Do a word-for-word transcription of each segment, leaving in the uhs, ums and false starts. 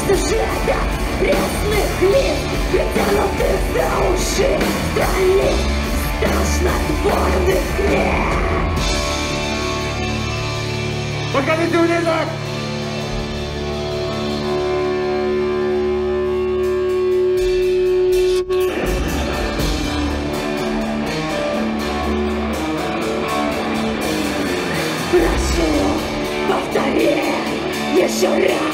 сюжета, пресных лиц, притянутых за уши, страниц страшнотворных книг. Покажите унизок! Прошу, повтори еще раз.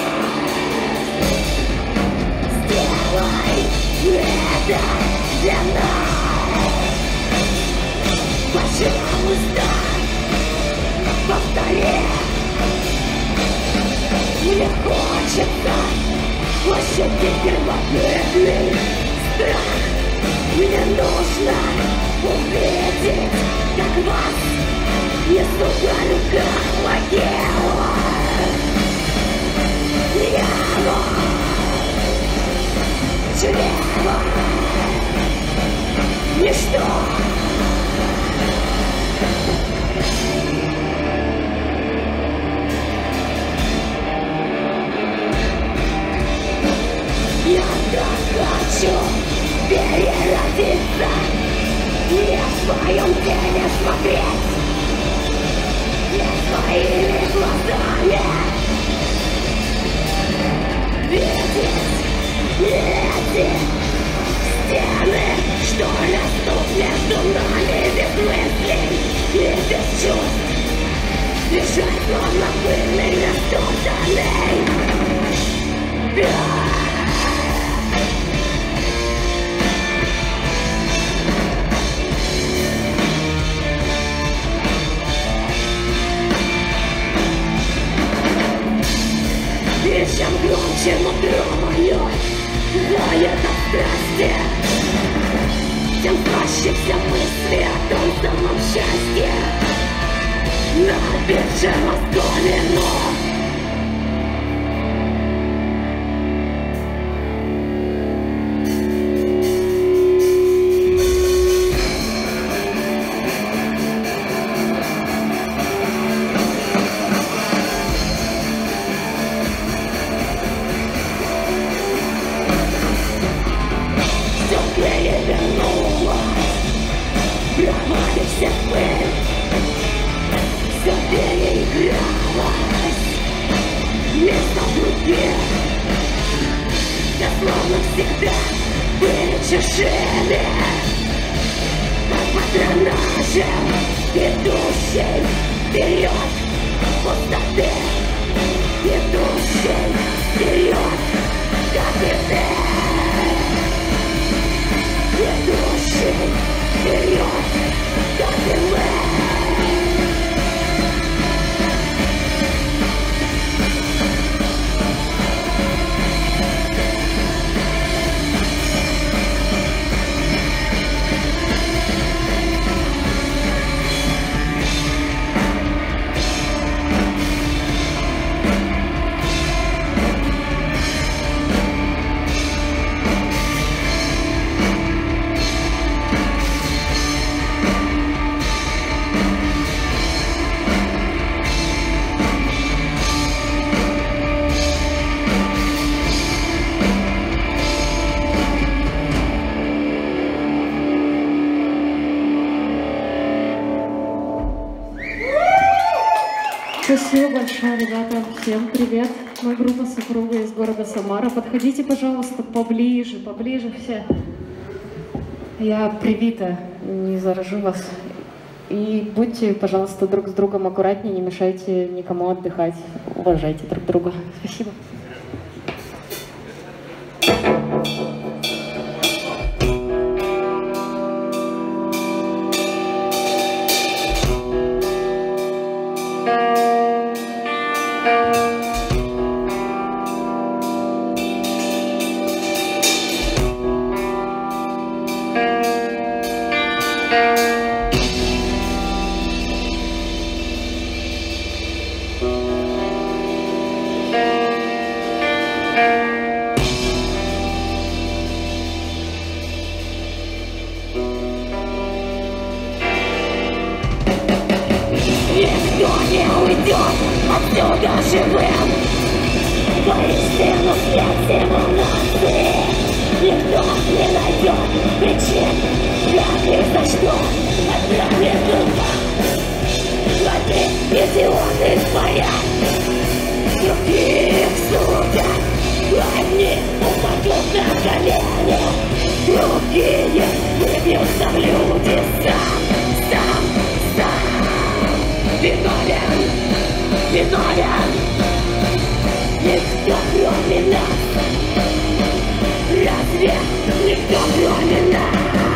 Сделай это для нас. Пожалуйста, повтори. Мне хочется ощутить первобытный страх. Мне нужно увидеть, как вас несут на руках могилу. Яма, чрево, ничто. Я так хочу переродиться, не в своем теле смотреть, не своими глазами видеть эти стены, что растут между нами без мыслей и без чувств, лежать словно пыльный растоптанный. И чем громче нутро мое воет от страсти, тем слаще все мысли о том самом счастье. На бирже расколено. Всех пыль, все переигралось, место в руке, я словно всегда были чужими, под патронажем идущей вперед пустоты, идущей вперед, как и ты, идущей вперед. Как и мы. Спасибо большое, ребята. Всем привет. Мы группа «Супруга» из города Самара. Подходите, пожалуйста, поближе, поближе все. Я привита, не заражу вас. И будьте, пожалуйста, друг с другом аккуратнее, не мешайте никому отдыхать. Уважайте друг друга. Спасибо. Никто не уйдет отсюда живым. Воистину свет эманации. Никто не найдет причин, как и за что отправит духа. Одни идиоты творят, других судят. Одни упадут на колени, другие выбьются в люди. Сам, сам, сам виновен, виновен. Никто кроме нас. Разве никто кроме нас?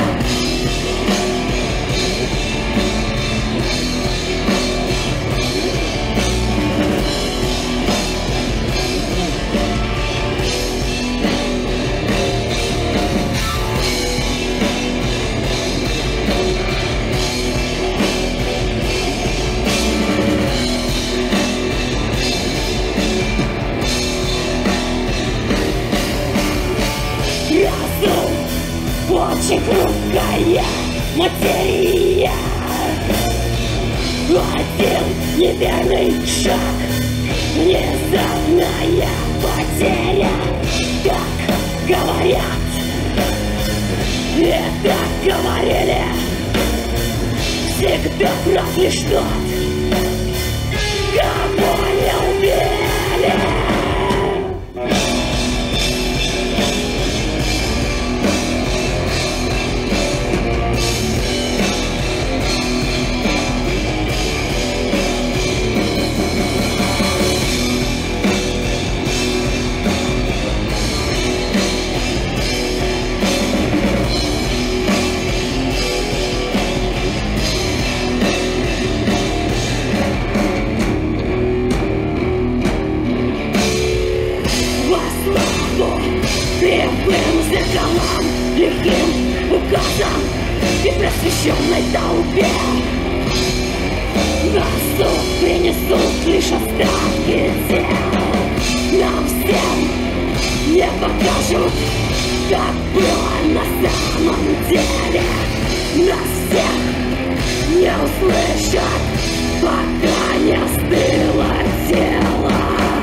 Очень хрупкая материя. Один неверный шаг, внезапная потеря. Так говорят, это говорили. Всегда прав лишь тот, кого не убили. Кривым зеркалам, лихим указом и просвещенной толпе на суд принесут лишь остатки тел. Нам всем не покажут, как было на самом деле. Нас всех не услышат, пока не остыло тело.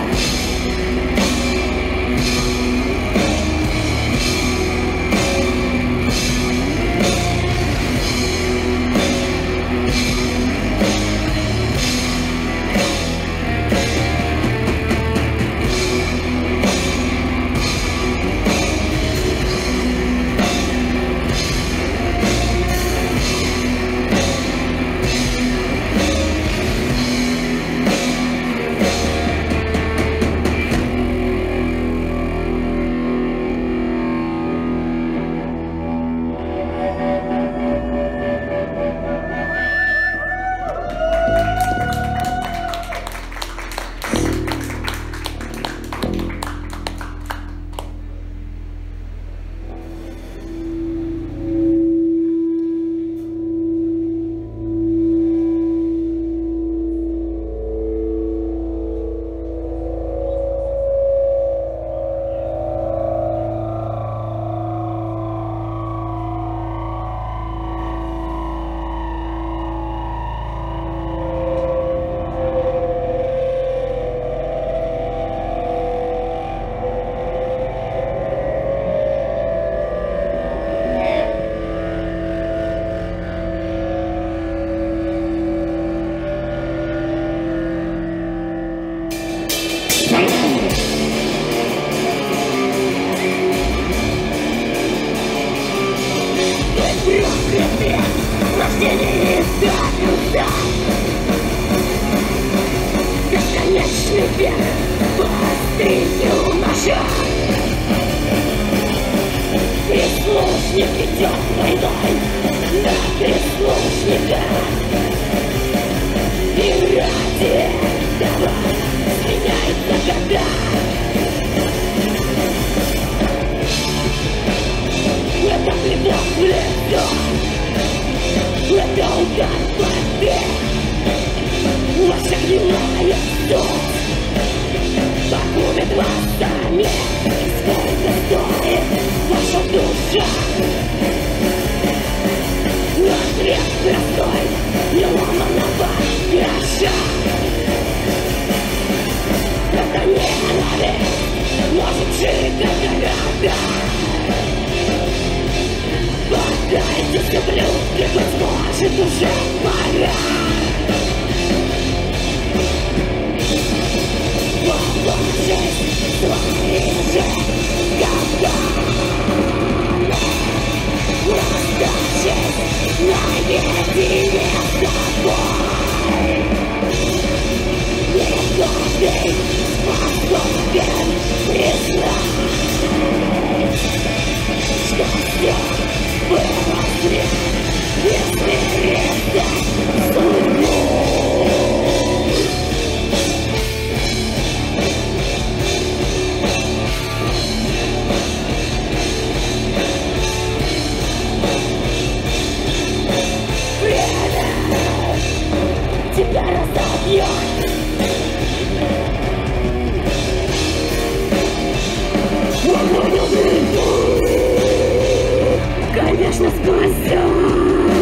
Рождение до конца. Бесконечный век по острию ножа. Прислужник идет войной на прислужника. И ради этого сменяется года. Это плевок в лицо. Это удар в ответ. Ваша гнилая суть погубит вас самих. Сколько стоит ваша душа? Ответ простой, не ломаного гроша. разобьет. Конечно, спасет.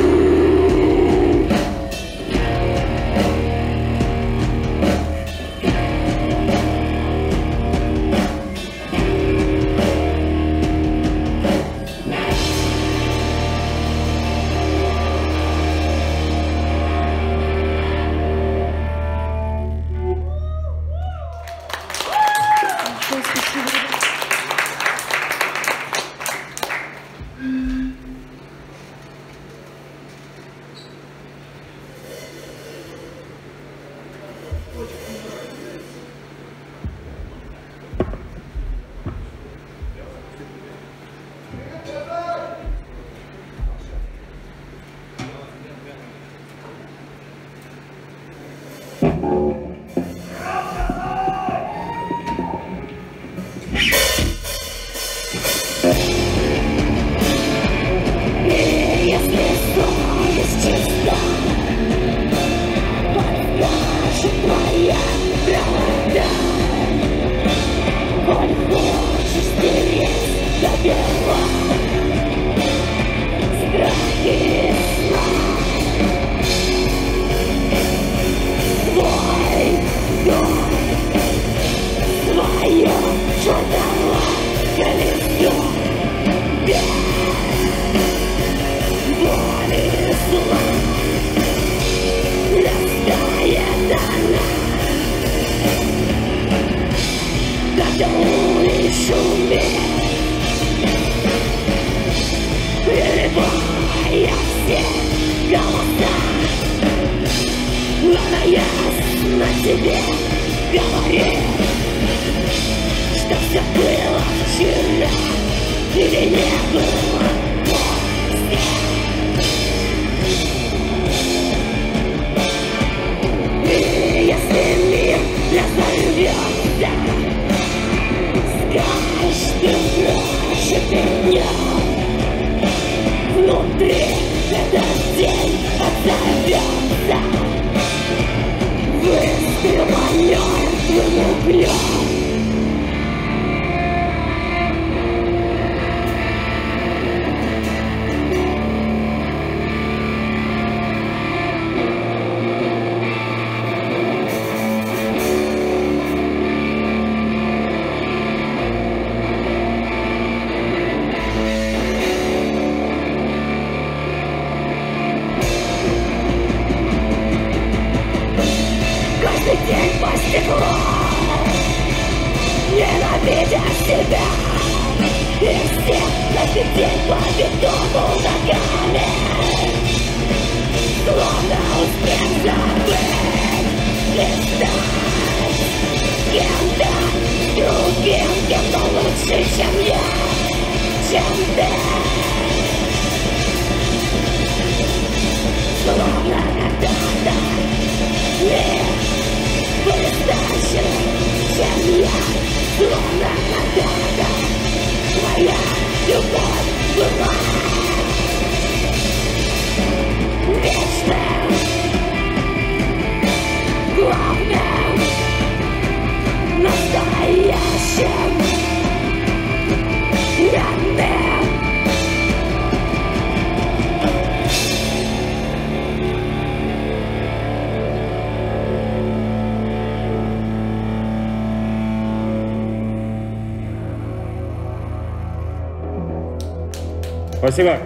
Спасибо.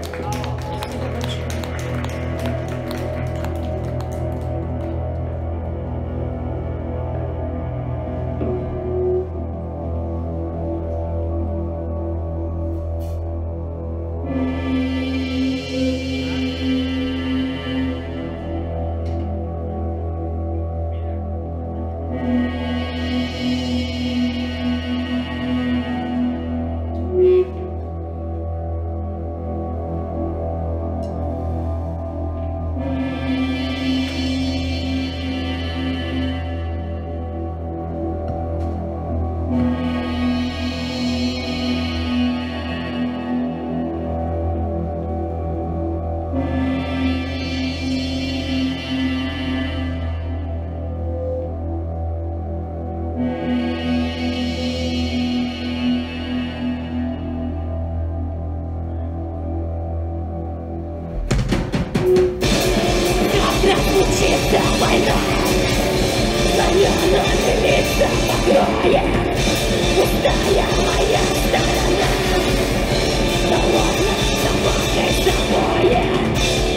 покроет пустая моя сторона. Холодно собакой забоет.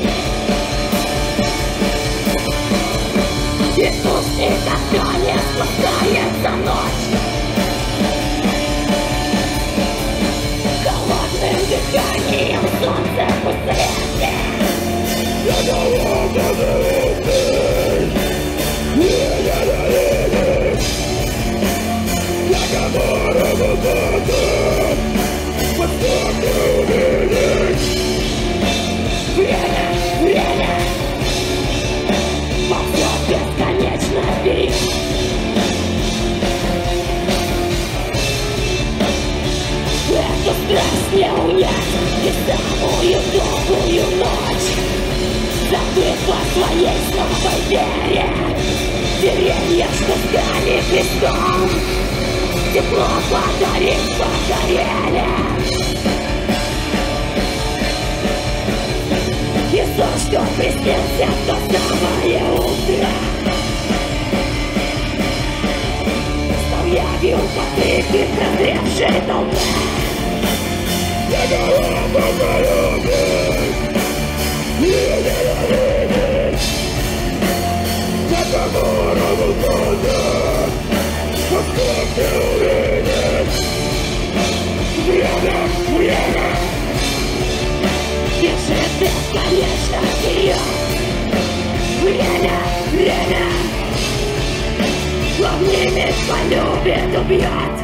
И пусть никогда не спускается ночь. Холодным дыханием солнце посреди. Я голодно голодный. Я комара вода. Подставьте увидеть. Время, время. Ползет бесконечно вперед. Эту страсть не унять. И самую долгую ночь, забыв о своей слабой вере. Деревья, что стали крестом, тепло подарив погорели. И сон, что приснился в то самое утро, стал явью потыкой прозревшей толпы. Я голова голодный, не ненавидеть. Я комара вода. Подставьте увидеть. Время, время. Бежит бесконечно вперед. Время, время. Огнями полюбит, убьет.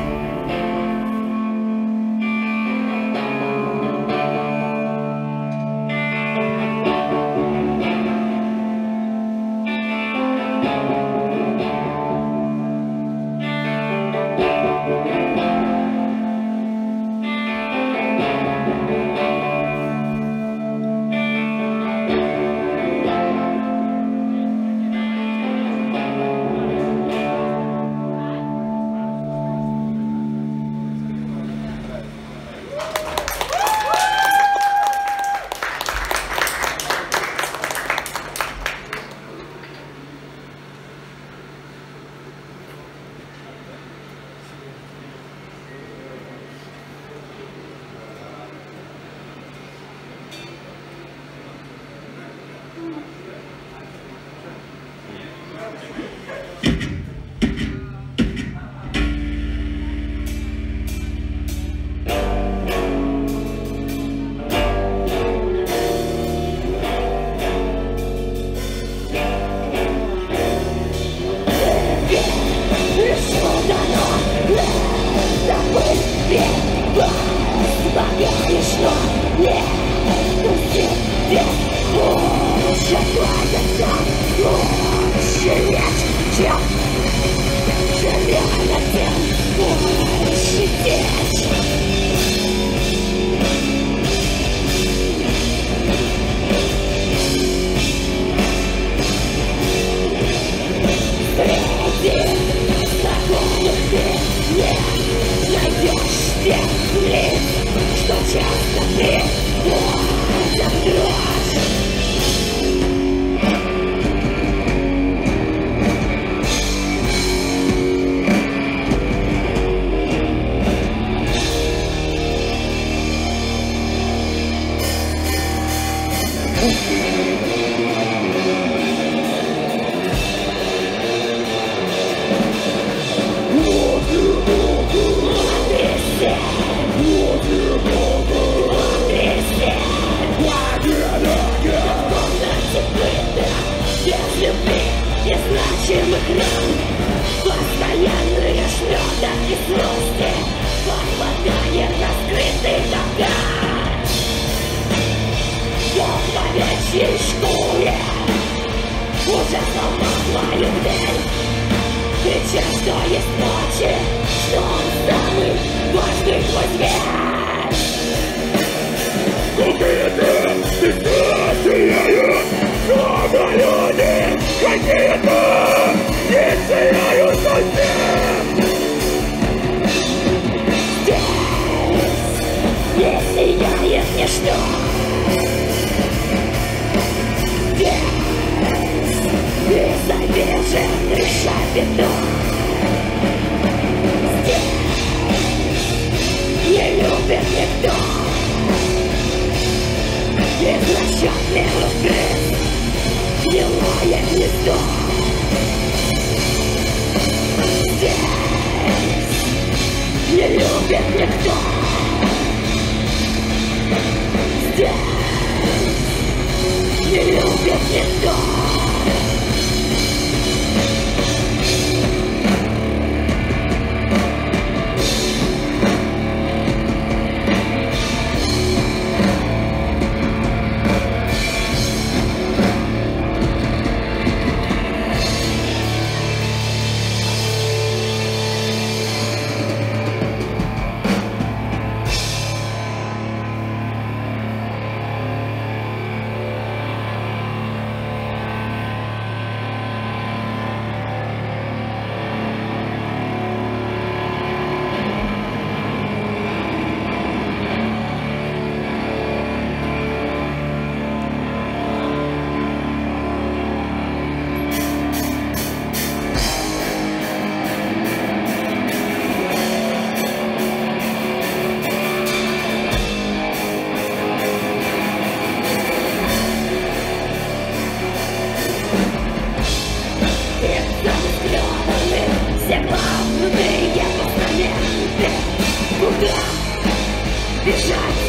Без обиженных шапитов.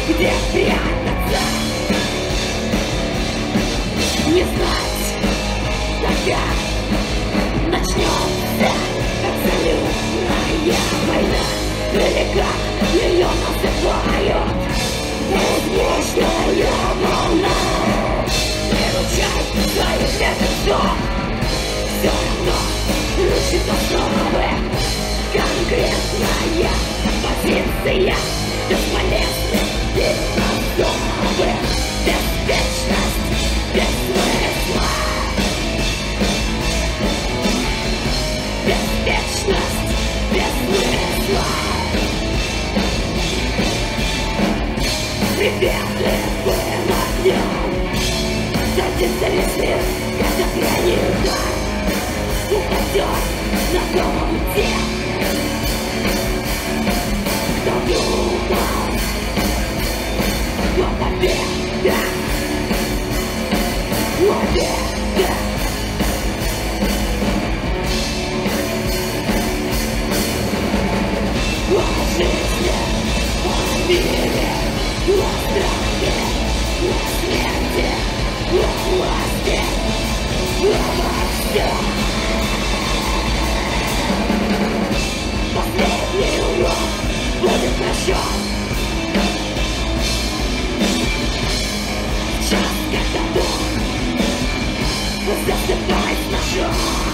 где прятаться, не знать, когда начнется абсолютная война, или как ее называют, воздушная волна. Приручай своих мертвецов, все равно рушит основы. Конкретная позиция, бесполезны основы. Беспечность, без смысла. Беспечность, без смысла. Приветливым огнем задержались мир, когда граница упадет на новом те. Кто думал, что победа, победа. О жизни, о мире, о страхе, о смерти, о власти, обо всем. Последний урок будет прощен. Час, когда Бог засыпает ножом.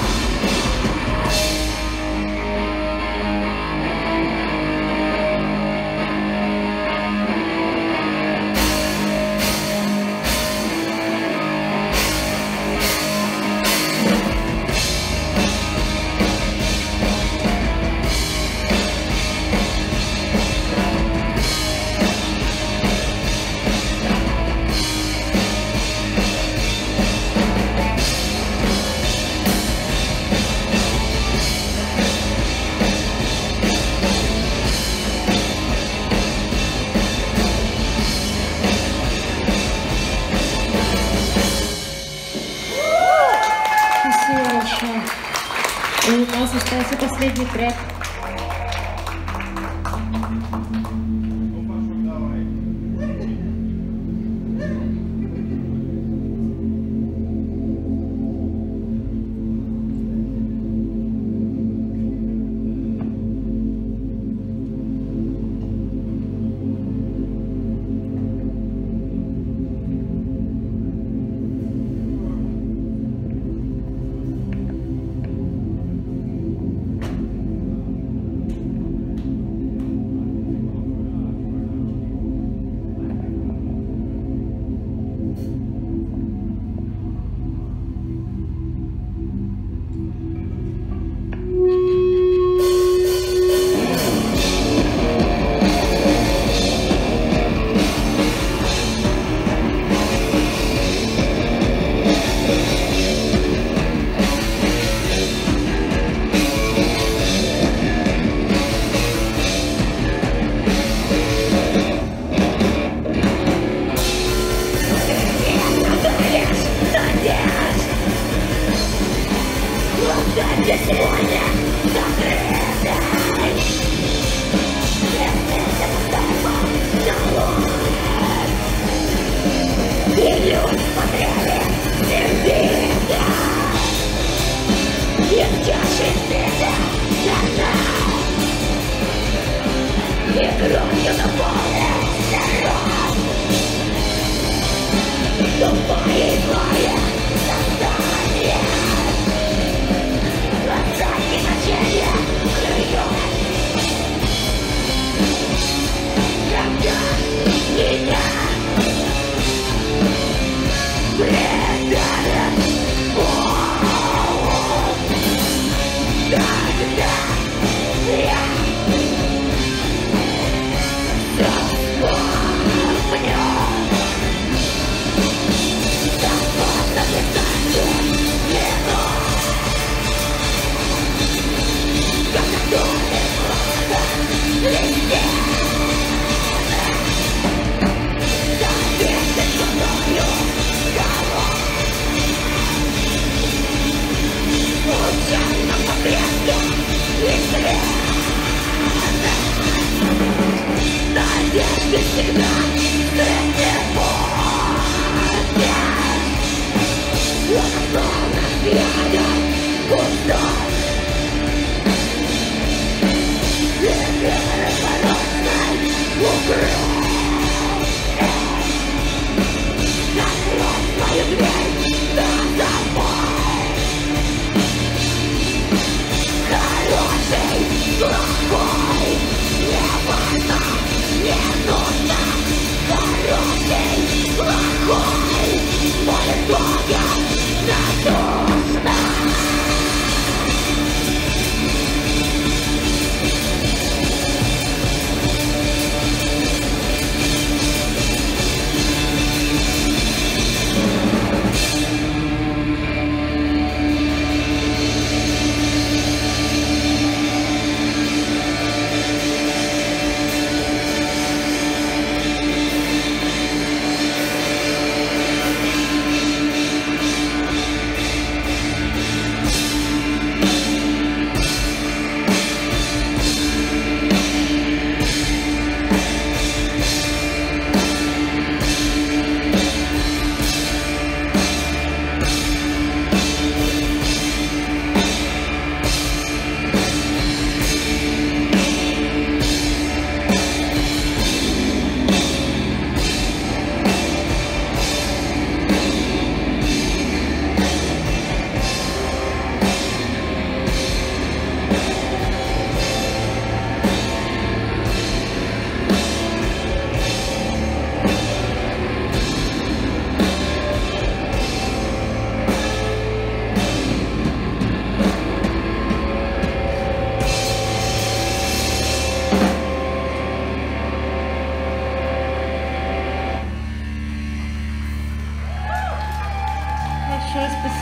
И у нас остался последний трек.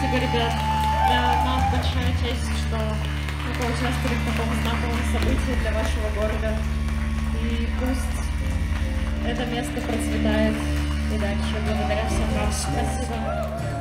спасибо, ребят. Для нас большая честь, что мы поучаствовали в таком знаковом событии для вашего города. И пусть это место процветает и дальше. Благодаря всем вам. Спасибо.